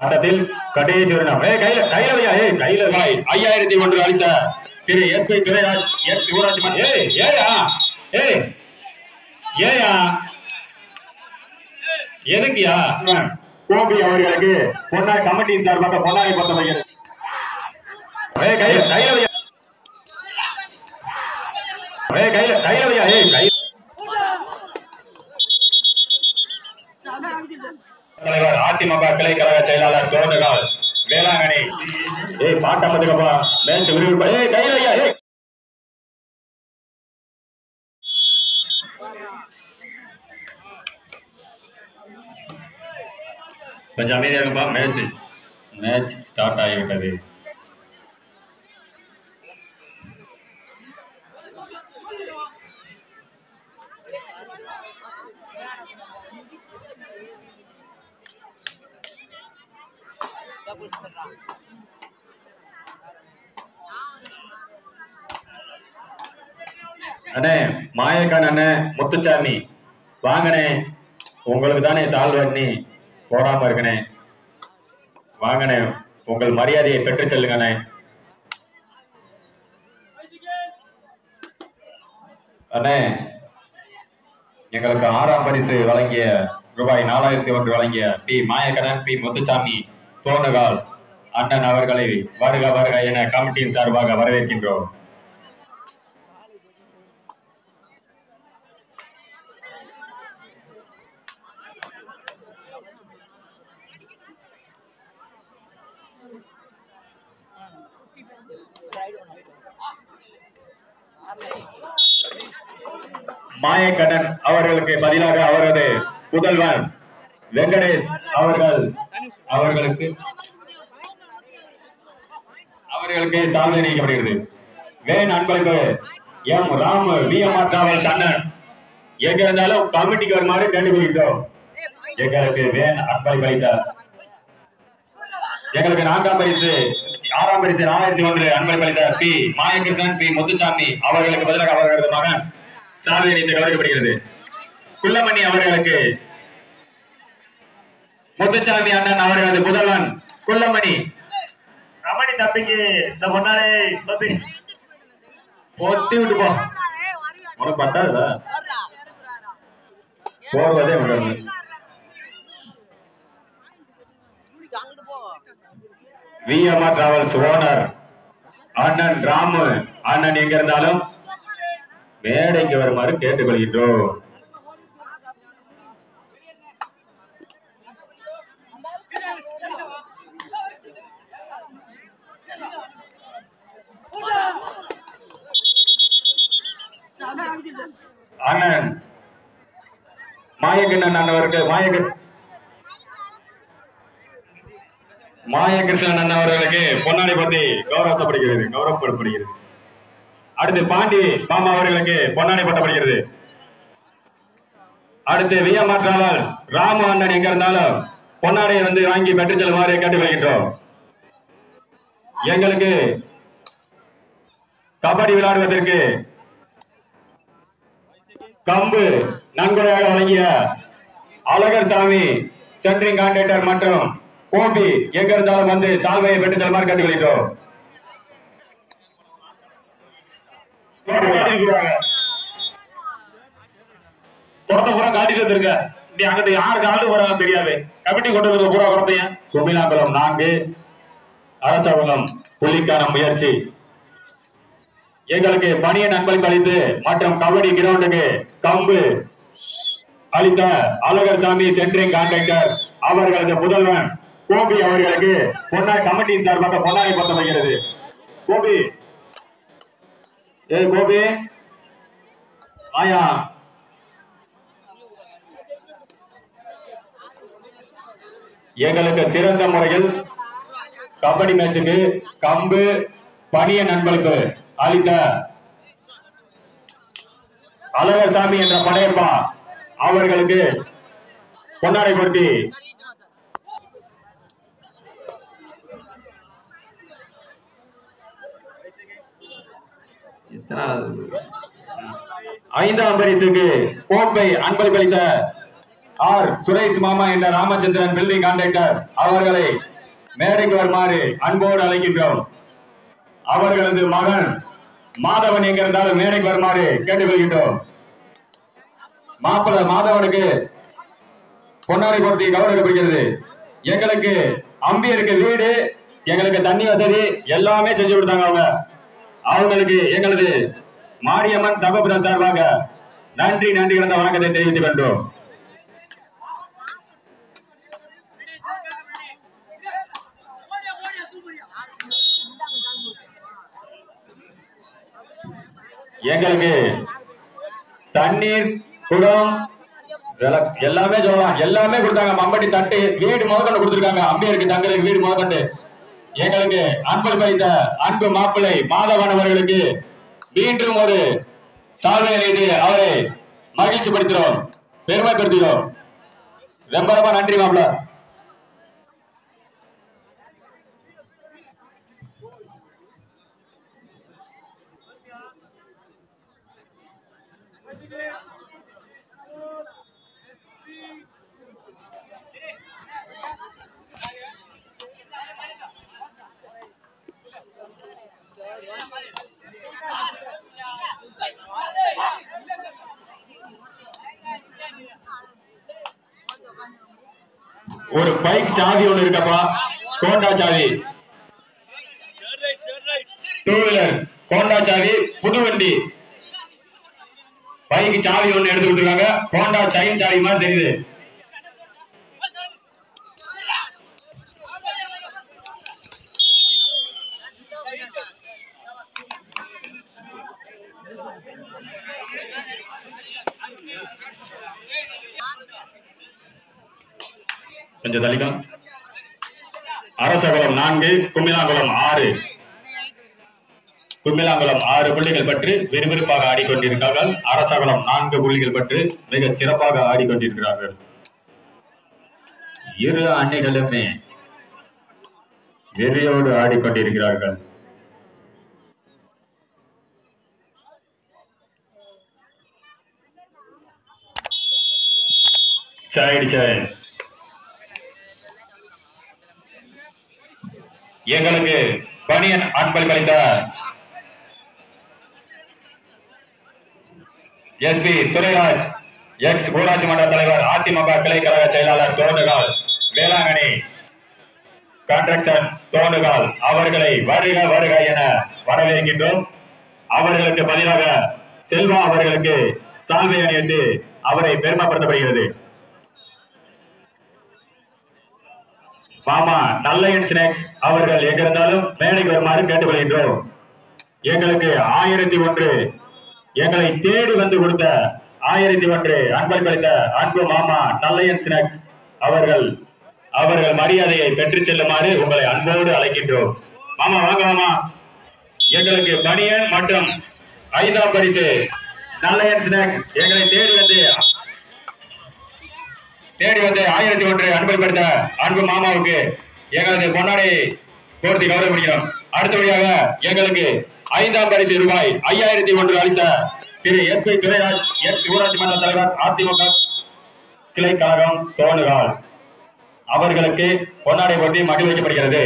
ஆட்டத்தில் கடைசி ஒரு நாம் கையில 5001 அளித்த திரு எஸ்.பி. துரைராஜ் எஸ் ஊராட்சி மன்ற எதுக்குயா கோபி அவர்களுக்கு பொன்னாய் கமிட்டியின் சார்பாக பொன்னாய் பத்த வைக்கிறது. தலைவர் அதிமுக கிளை கழக செயலாளர் தோண்டகால் வேளாங்கண்ணி பாட்டம் பத்துக்கப்பா மேட்ச் விரிவு கையில கொஞ்சம் அமைதியா இருக்குப்பா. மேட்ச் ஸ்டார்ட் ஆகிவிட்டது. அண்ணே மாயக்கான் அண்ணே முத்துச்சாமி வாங்கண்ணே, உங்களுக்கு தானே சால்வ் பண்ணி போடாம இருக்கனே, வாங்கண்ணே உங்கள் மரியாதையை பெற்று செல்லுங்கண்ணே. அண்ணே எங்களுக்கு 6ஆம் பரிசு வழங்கிய ரூபாய் 4001 வழங்கிய பி மாயக்கரன் பி முத்துச்சாமி தோணுகால் அண்ணன் அவர்களை வருக வருக என கமிட்டியின் சார்பாக வரவேற்கின்றோம். மாயக்கண்ணன் அவர்களுக்கு பதிலாக அவரது புதல்வன் வெங்கடேஷ் அவர்களுக்கு சால்வை நீக்கப்படுகிறது. வேன் அன்பளிப்பு எம் ராம் விஎம்ஆர் டிராவல்ஸ் அண்ணன் எங்க இருந்தாலும் கமிட்டிக்கு வருமாறு கேட்டுக்கொள்கிறோம். எங்களுக்கு வேன் அன்பளிப்பு அளித்தார். எங்களுக்கு 4ஆம் பரிசு 6ஆம் பரிசு 4001 அன்பளிப்பு அளித்தார் பி மாயகிருஷ்ணன் பி முத்துச்சாமி அவர்களுக்கு பதிலாக அவர்களது மகன் சால்வை நீத்து கௌரவிக்கப்படுகிறது. குள்ளமணி அவர்களுக்கு முத்துச்சாமி அண்ணன் அவர்களது புதல்வன் குள்ளமணி ரமணி தம்பிக்கு இந்த பொன்னாலே போட்டி விட்டு போ உனக்கு பத்தாதுல போர்வதே விடணும். விஎம்ஆர் டிராவல்ஸ் ஓனர் அண்ணன் ராமு அண்ணன் எங்க இருந்தாலும் மேடைக்கு வருமாறு கேட்டுக்கொள்கின்றோம். அண்ணன் மாயகிருஷ்ணன் அண்ணவருக்கு மாயகிருஷ்ணன் அண்ணன் அவர்களுக்கு பொன்னாடை பத்தி கௌரவப்படுத்தப்படுகிறது. அடுத்து பாண்டி மாமா அவர்களுக்கு பொன்னாடை பட்டப்படுகிறது. அடுத்து விஎம்ஆர் டிராவல்ஸ் ராமு அண்ணன் எங்க இருந்தாலும் பொன்னாடை வாங்கி பெற்று செல்லுமாறு கேட்டுக்கொள்கின்றோம். எங்களுக்கு கபடி விளையாடுவதற்கு கம்பு நன்கொடையாக வழங்கிய அழகர் சாமி சென்ட்ரிங் கான்ட்ராக்டர் மற்றும் கோபி எங்க இருந்தாலும் சால்வையை பெற்று செல்லுமாறு கேட்டுக்கொள்கிறோம். காட்டிட்டு வந்திருக்க அங்கிட்ட யாருக்கு ஆண்டு போறாங்க தெரியாது. கமிட்டி கொண்டு வந்து பூரா குறத்தைய குமிலாங்குளம் 4 அரசாங்கம் புள்ளிக்கான முயற்சி. எங்களுக்கு பணியன் அன்பளிப்பு அளித்து மற்றும் கபடி கிரவுண்டுக்கு கம்பு அளித்த அழகர் சாமி சென்ட்ரிங் கான்ட்ராக்டர் அவர்களது புதல்வன் கோபி அவர்களுக்கு பொன்னாய் கமிட்டியின் சார்பாக பொன்னாடை பத்த வைக்கிறது. கோபி கோபி ஆயா எங்களுக்கு சிறந்த முறையில் கபடி மேட்சுக்கு கம்பு பணியன் அன்பளிப்பு அளித்த அழகர்சாமி என்ற படையப்பா அவர்களுக்கு பொன்னாடை போட்டி ஐந்தாம் பரிசுக்கு கோப்பை அன்பளிப்பளித்த ஆர் சுரேஷ் மாமா என்ற ராமச்சந்திரன் பில்டிங் கான்ட்ராக்டர் அவர்களை மேடைக்கு வருமாறு அன்போடு அழைக்கின்றோம். அவர்களது மகன் மாதவன் எங்க இருந்தாலும் மேடைக்கு வருமாறு கேட்டுக்கொள்கின்றோம். மாப்பிள்ள மாதவனுக்கு பொன்னாடை போர்த்தி கௌரவிக்கப்படுகிறது. எங்களுக்கு அம்பியருக்கு வீடு, எங்களுக்கு தண்ணி வசதி எல்லாமே செஞ்சு கொடுத்தாங்க. அவங்களுக்கு எங்களது மாரியம்மன் சகோதர சார்பாக நன்றி கலந்த வணக்கத்தை தெரிவித்துக் கொண்டோம். எங்களுக்கு தண்ணீர் குடம் எல்லாமே சொல்லலாம், எல்லாமே கொடுத்தாங்க. மம்பட்டி தட்டு வீடு முதற்கொண்டு கொடுத்திருக்காங்க. அம்பியருக்கு தங்களுக்கு வீடு முதற்கொண்டு எங்களுக்கு அன்பு பறித்த அன்பு மாப்பிள்ளை மாதவன் அவர்களுக்கு மீண்டும் ஒரு சால்வை அணிந்து அவரை மகிழ்ச்சி படுத்துகிறோம், பெருமைப்படுத்துகிறோம். ரொம்ப ரொம்ப நன்றி மாப்பிள்ள. ஒரு பைக் சாவி ஒண்ணு இருக்கப்பா, கோண்டா சாவி, டூ வீலர் கோண்டா சாவி, புது வண்டி பைக் சாவி ஒண்ணு எடுத்து கொடுத்துருக்காங்க. கோண்டா சைன் சாவி மாதிரி தெரியுது. கொஞ்சம் தள்ளிக்கும். அரசகுளம் 4, கும்மிலாங்குளம் 6. கும்மிலாங்குளம் 6 புள்ளிகள் பற்றி விறுவிறுப்பாக ஆடிக்கொண்டிருக்கிறார்கள். அரசகுளம் 4 புள்ளிகள் பற்றி மிக சிறப்பாக ஆடிக்கொண்டிருக்கிறார்கள். இரு அணிகளுமே வெறியோடு ஆடிக்கொண்டிருக்கிறார்கள். எங்களுக்கு பணியன் அன்பளித்த எஸ்பி துரைராஜ், எக்ஸ் ஊராட்சி மன்ற தலைவர், அதிமுக கிளை கழக செயலாளர் தோண்டுகால், வேளாங்கண்ணி கான்ட்ராக்டர் தோண்டுகால் அவர்களை வருக வருக என வரவேற்கின்றோம். அவர்களுக்கு பதிலாக செல்வா அவர்களுக்கு சால்வை அணிவித்து அவரை பெருமைப்படுத்தப்படுகிறது. மாமா நல்லயன் ஸ்நாக்ஸ் அவர்கள் எங்கிருந்தாலும் மேடைக்கு வருமாறு கேட்டுக்கொள்கின்றோம். எங்களுக்கு 1001 எங்களை தேடி வந்து கொடுத்த 1001 அன்பளித்த அன்பு மாமா நல்லயன் ஸ்நாக்ஸ் அவர்கள் மரியாதையை பெற்று செல்லுமாறு உங்களை அன்போடு அழைக்கின்றோம். மாமா வாங்க மாமா. எங்களுக்கு பனியன் மற்றும் 5ஆம் பரிசு நல்லயன் ஸ்நாக்ஸ் எங்களை தேடி வந்து 1001 அன்பளித்த அன்பு மாமாவுக்கு எங்களது பொன்னாடை போர்த்தி கௌரவிக்கிறோம். அடுத்தபடியாக எங்களுக்கு 5ஆம் பரிசு ரூபாய் 5001 அளித்த திரு எஸ்பி துரைராஜ், எக்ஸ் ஊராட்சி மன்ற தலைவர், அதிமுக கிளை கழகம் தோணுகால் அவர்களுக்கு பொன்னாடை போட்டி மடி வைக்கப்படுகிறது.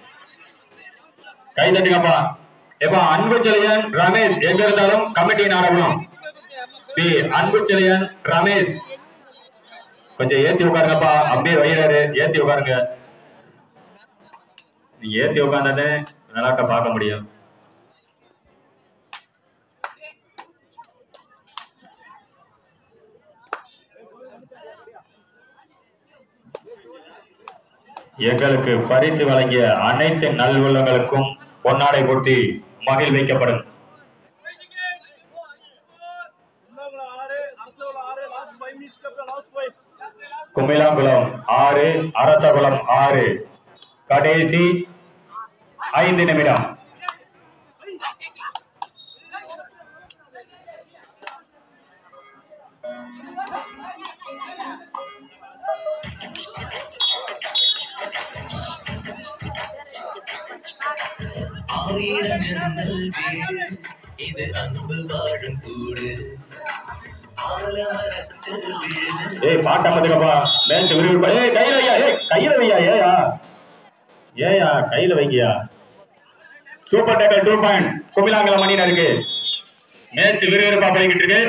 கை தட்டுங்கப்பா. எப்ப அன்பு செழியன் ரமேஷ் எங்க இருந்தாலும் கமிட்டி நாடகம். அன்பு செழியன் ரமேஷ் கொஞ்சம் ஏத்தி உட்காருங்கப்பா. அப்படியே வயிறாரு, ஏத்தி உட்காருங்க. நீங்க ஏத்தி உட்கார்ந்தானே நல்லாக்க பார்க்க முடியும். எங்களுக்கு பரிசு வழங்கிய அனைத்து நல்வுள்ளங்களுக்கும் பொன்னாடை போட்டி மகிழ்விக்கப்படும். கும்மிலாங்குளம் 6, அரசகுளம் 6, கடைசி 5 நிமிடம். ஆயிரம் ஜன்னல் வீடு இது அன்பு வாழும் கூடு. ஏய் பாட்ட மதுக்கப்பா மேட்ச் விறுவிறுப்பா. ஏய் கையில வையா, ஏய் கையில வையா. ஏயா ஏயா கையில வைக்கியா. சூப்பர் டேக்கல் 2 பாயிண்ட் குமிலாங்கலம் அணியினருக்கு. மேட்ச் விறுவிறுப்பா போய்கிட்டு இருக்கு.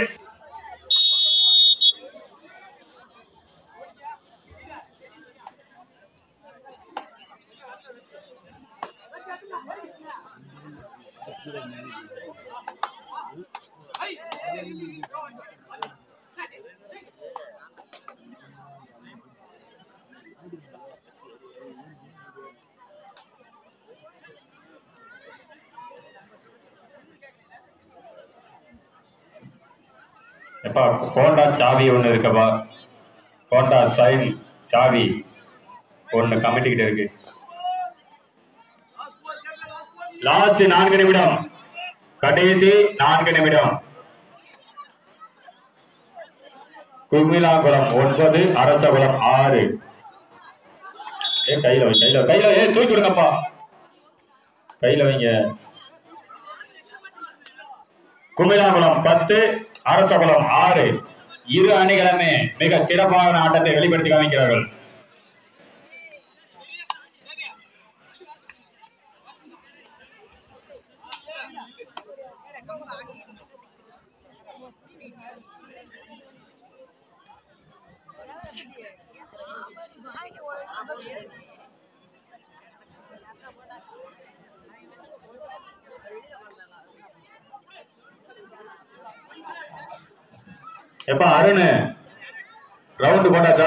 எப்பா ஹோண்டா சாவி ஒண்ணு இருக்கப்பா. ஹோண்டா சைன் சாவி ஒண்ணு கமிட்டி கிட்ட இருக்கு. லாஸ்ட் 4 நிமிடம். கடைசி 4 நிமிடம். குமிலாங்குளம் 9 அரசகுளம் 6. கையில வை கையில கையில தூக்கி விடுங்கப்பா. கையில வைங்க. குமிலாங்குளம் 10 அரசகுளம் 6. இரு அணிகளுமே மிக சிறப்பான ஆட்டத்தை வெளிப்படுத்தி காமிக்கிறார்கள். எப்பா அருண் ரவுண்ட் போட்டாச்சா?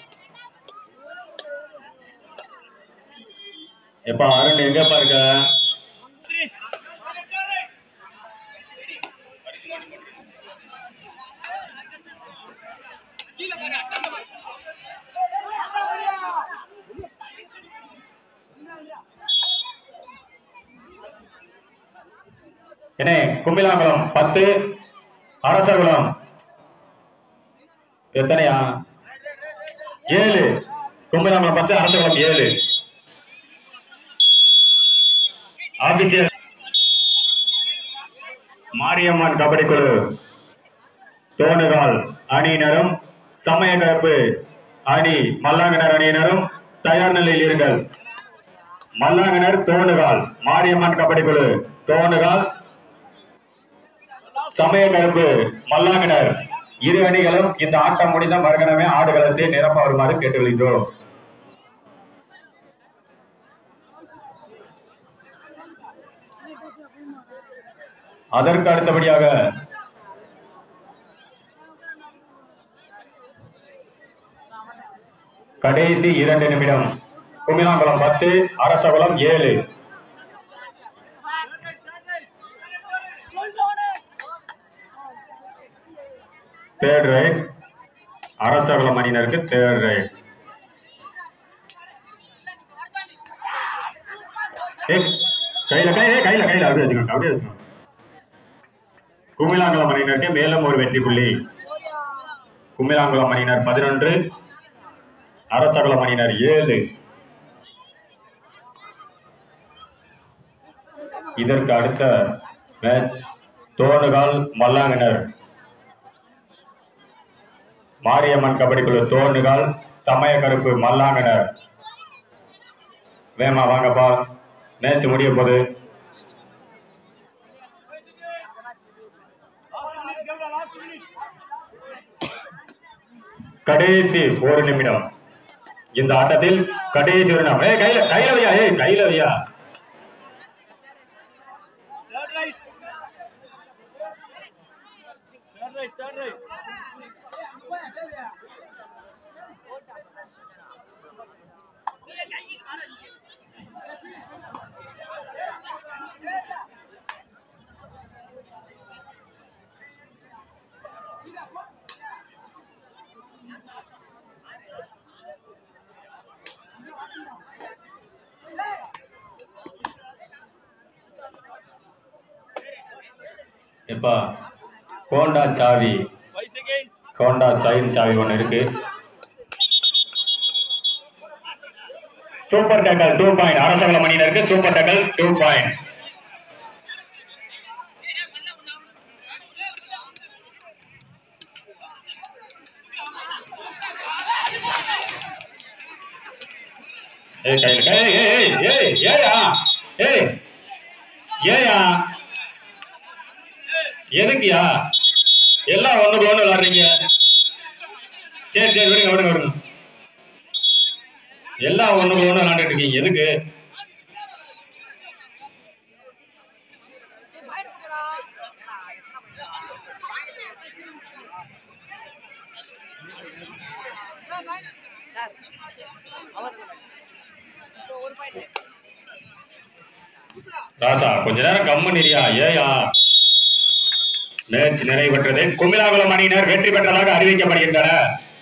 எப்பா அருண் எங்கப்பா இருக்க? என்ன குமிலாங்குளம் 10 அரசகுளம் எத்தனையா? 7. குமிலாங்குளம் 10 அரசகுளம் 7. ஆபீசியல் மாரியம்மன் கபடி குழு தோணுகால் அணியினரும் சமயக்கலப்பு அணி மல்லாங்கனர் அணியினரும் தயார் நிலையில் இருங்கள். மல்லாங்கனர் தோணுகால் மாரியம்மன் கபடி குழு தோணுகால் சமயக்கலப்பு மல்லாங்கனர் இரு அணிகளும் இந்த ஆட்டம் முடிந்த மறுகணமே ஆடுகளத்தை நிரப்ப வருமாறு கேட்டுக்கொள்கிறோம். அதற்கு அடுத்தபடியாக கடைசி 2 நிமிடம். குமிலாங்குளம் 10 அரசகுளம் 7. தேர்ட் ரைட் அரசகுளம் அணியினருக்கு தேர்ட் ரைட். கையில கையில கையில அப்படியே வச்சுக்கோங்க அப்படியே வச்சுக்கோங்க. குமிலாங்குளம் அணியினருக்கு மேலும் ஒரு வெற்றி புள்ளி. குமிலாங்குளம் அணியினர் 11 அரசகுளம் அணியினர் 7. இதற்கு அடுத்த மேட்ச் தோணுகால் மல்லாங்கனர் மாரியம்மன் கபடி குழு தோணுகால் சமயக்கருப்பு மல்லாங்கனர். வேமா வாங்கப்பா, மேட்ச் முடிய போகுது. கடைசி 1 நிமிடம். இந்த ஆட்டத்தில் கடைசி 1 நிமிடம். கையில கையில வையா கையில வையா. எப்பா ஹோண்டா சாவி ஹோண்டா சைன் சாவி ஒன்று இருக்கு. சூப்பர் டேக்கல் 2 பாயிண்ட் அரசகுளம் அணியினருக்கு. Super tackle 2 point. கையில ஏய் ஏயா எதுக்குயா எல்லாம் ஒண்ணுக்கு ஒண்ணு விளாடுறீங்க? சரி சரி விடுங்க விடுங்க விடுங்க. எல்லாம் ஒண்ணுக்கு ஒண்ணு விளாண்டுட்டு இருக்கீங்க எதுக்கு? ராசா கொஞ்ச நேரம் கம்மனியா ஏயா. மேட்ச் நிறைவு பெற்றது. குமிலாகுளம் அணியினர் வெற்றி பெற்றதாக அறிவிக்கப்படுகின்றனர்.